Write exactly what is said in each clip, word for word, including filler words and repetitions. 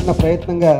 చేసిన ప్రయత్నంగా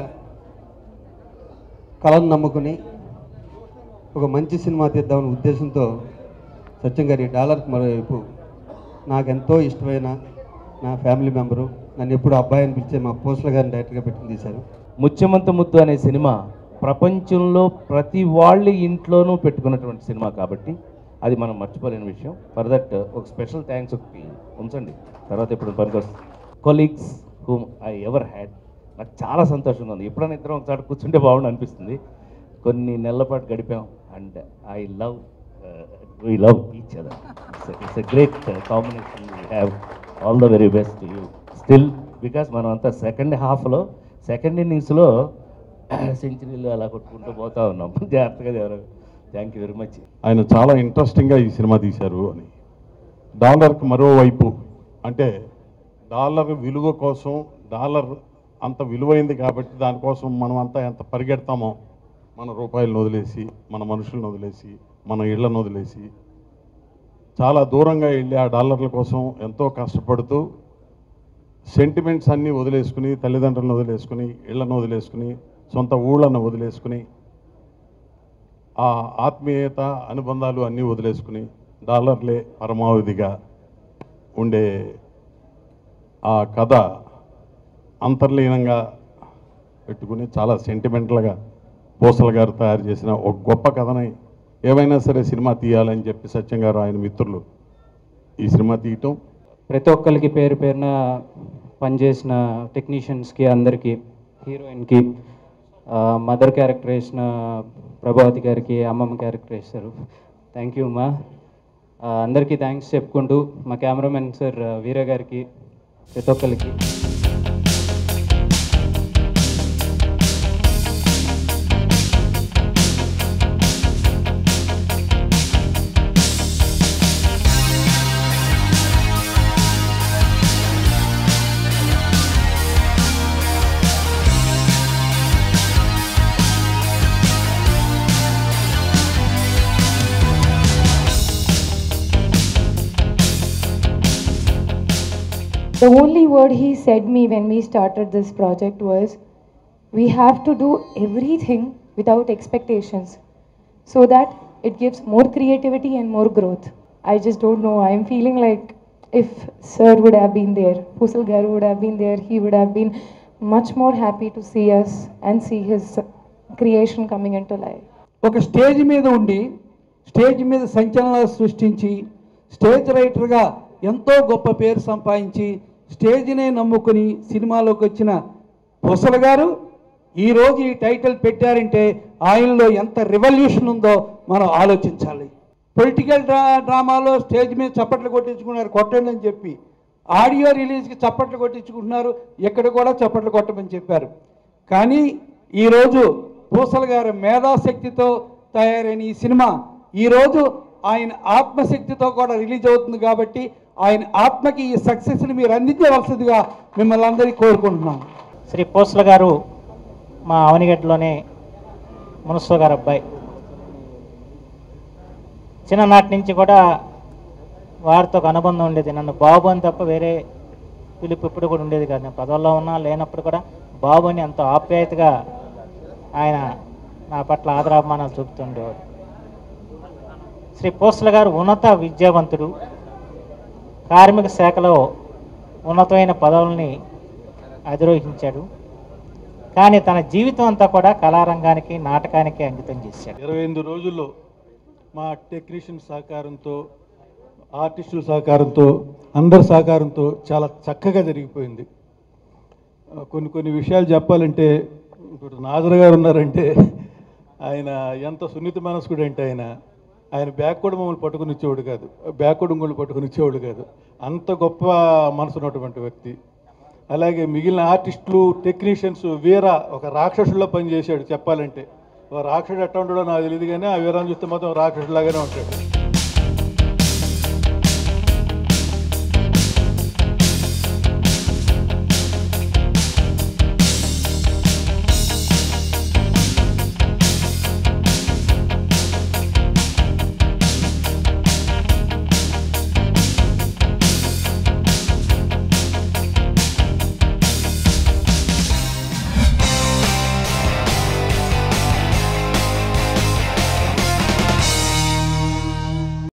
కళను నమ్ముకుని ఒక మంచి సినిమా తీద్దామనే ఉద్దేశంతో సత్యం గారి డాలర్కి మరోవైపు నాకెంతో ఇష్టమైన నా ఫ్యామిలీ మెంబరు, నన్ను ఎప్పుడు అబ్బాయి అని పిలిచే మా పోస్ల గారిని డైరెక్ట్గా పెట్టుకుని తీశారు. ముత్యమంత ముత్తు అనే సినిమా ప్రపంచంలో ప్రతి వాళ్ళ ఇంట్లోనూ పెట్టుకున్నటువంటి సినిమా కాబట్టి అది మనం మర్చిపోలేని విషయం. ఫర్ దట్ ఒక స్పెషల్ థ్యాంక్స్ ఒకటి ఉంచండి, తర్వాత ఇప్పుడు పనికొస్తుంది. Colleagues whom I ever had, నాకు చాలా సంతోషంగా ఉంది. ఎప్పుడైనా ఇద్దరం ఒకసారి కూర్చుంటే బాగుండు అనిపిస్తుంది. కొన్ని నెలల పాటు గడిపాం and I love we love each other. It's a great combination. We have all the very best to you still, because మనం అంతా సెకండ్ హాఫ్లో సెకండ్ ఇన్నింగ్స్లో సెంచరీలు అలా కొట్టుకుంటూ పోతా ఉన్నాం. జాగ్రత్తగా ఎవరు. Thank you very much. ఆయన చాలా ఇంట్రెస్టింగ్గా ఈ సినిమా తీశారు అని. డాలర్కి మరోవైపు అంటే డాలర్ విలువ కోసం, డాలర్ అంత విలువైంది కాబట్టి దానికోసం మనం అంతా ఎంత పరిగెడతామో, మన రూపాయలను వదిలేసి, మన మనుషులను వదిలేసి, మన ఇళ్లను వదిలేసి చాలా దూరంగా వెళ్ళి ఆ డాలర్ల కోసం ఎంతో కష్టపడుతూ సెంటిమెంట్స్ అన్నీ వదిలేసుకుని, తల్లిదండ్రులను వదిలేసుకుని, ఇళ్లను వదిలేసుకుని, సొంత ఊళ్ళను వదిలేసుకుని, ఆ ఆత్మీయత అనుబంధాలు అన్నీ వదిలేసుకుని డాలర్లే పరమావధిగా ఉండే ఆ కథ అంతర్లీనంగా పెట్టుకుని చాలా సెంటిమెంటల్గా పోసల గారు తయారు చేసిన ఒక గొప్ప కథని ఏమైనా సరే సినిమా తీయాలని చెప్పి సత్యం గారు ఆయన మిత్రులు ఈ సినిమా తీయటం. ప్రతి ఒక్కరికి పేరు పేరున పనిచేసిన టెక్నీషియన్స్కి, అందరికీ, హీరోయిన్కి, మదర్ క్యారెక్టర్ వేసిన ప్రభావతి గారికి, అమ్మమ్మ క్యారెక్టర్ వేస్తారు. థ్యాంక్ యూ మా అందరికీ థ్యాంక్స్ చెప్పుకుంటూ మా కెమెరామెన్ సార్ వీర గారికి, ప్రతి ఒక్కరికి. The only word he said me when we started this project was, we have to do everything without expectations so that it gives more creativity and more growth. I just don't know. I am feeling like if sir would have been there, Pusal Garu would have been there, he would have been much more happy to see us and see his creation coming into life. ఒక stage మీద ఉండి stage మీద సంచలనాలు సృష్టించి stage రైటర్గా ఎంతో గొప్ప పేరు సంపాదించి స్టేజ్నే నమ్ముకుని సినిమాలోకి వచ్చిన పొసల గారు ఈరోజు ఈ టైటిల్ పెట్టారంటే ఆయనలో ఎంత రెవల్యూషన్ ఉందో మనం ఆలోచించాలి. పొలిటికల్ డ్రా డ్రామాలో స్టేజ్ మీద చప్పట్లు కొట్టించుకున్నారు, కొట్టండి అని చెప్పి. ఆడియో రిలీజ్కి చప్పట్లు కొట్టించుకుంటున్నారు, ఎక్కడ కూడా చప్పట్లు కొట్టమని చెప్పారు. కానీ ఈరోజు పూసల గారి మేధాశక్తితో తయారైన ఈ సినిమా ఈరోజు ఆయన ఆత్మశక్తితో కూడా రిలీజ్ అవుతుంది. కాబట్టి ఆయన ఆత్మకి ఈ సక్సెస్ని మీరు అందించవలసిందిగా మిమ్మల్ని అందరికీ కోరుకుంటున్నాం. శ్రీ పోస్ల గారు మా అవనిగడ్డలోనే మునస్వ గారు అబ్బాయి. చిన్ననాటి నుంచి కూడా వారితో ఒక అనుబంధం ఉండేది. నన్ను బాబు అని తప్ప వేరే పిలుపు ఇప్పుడు కూడా ఉండేది కాదు. నేను పదవుల్లో ఉన్నా లేనప్పుడు కూడా బాబు అని ఎంతో ఆప్యాయతగా ఆయన నా పట్ల ఆదరాభిమానాలు చూపుతుండేవారు. శ్రీ పోస్ల గారు ఉన్నత విద్యావంతుడు, కార్మిక శాఖలో ఉన్నతమైన పదవుల్ని అధిరోహించాడు. కానీ తన జీవితం అంతా కూడా కళారంగానికి, నాటకానికి అంకితం చేశాడు. ఇరవై ఎనిమిది రోజుల్లో మా టెక్నీషియన్ సహకారంతో, ఆర్టిస్టుల సహకారంతో, అందరి సహకారంతో చాలా చక్కగా జరిగిపోయింది. కొన్ని కొన్ని విషయాలు చెప్పాలంటే, ఇప్పుడు నాజర్ గారు ఉన్నారంటే ఆయన ఎంత సున్నిత మనస్కుడు అంటే ఆయన ఆయన బ్యాక్ కూడా మమ్మల్ని పట్టుకుని ఇచ్చేవాడు కాదు, బ్యాక్ కూడా ఇంకోళ్ళు పట్టుకుని ఇచ్చేవాడు కాదు. అంత గొప్ప మనసు ఉన్నటువంటి వ్యక్తి. అలాగే మిగిలిన ఆర్టిస్టులు, టెక్నీషియన్స్, వీర ఒక రాక్షసుల్లో పనిచేశాడు చెప్పాలంటే. రాక్షసుడు ఎట్లా ఉంటాడో నాకు తెలియదు కానీ ఆ వీరాన్ని చూస్తే మాత్రం రాక్షసులాగానే ఉంటాడు.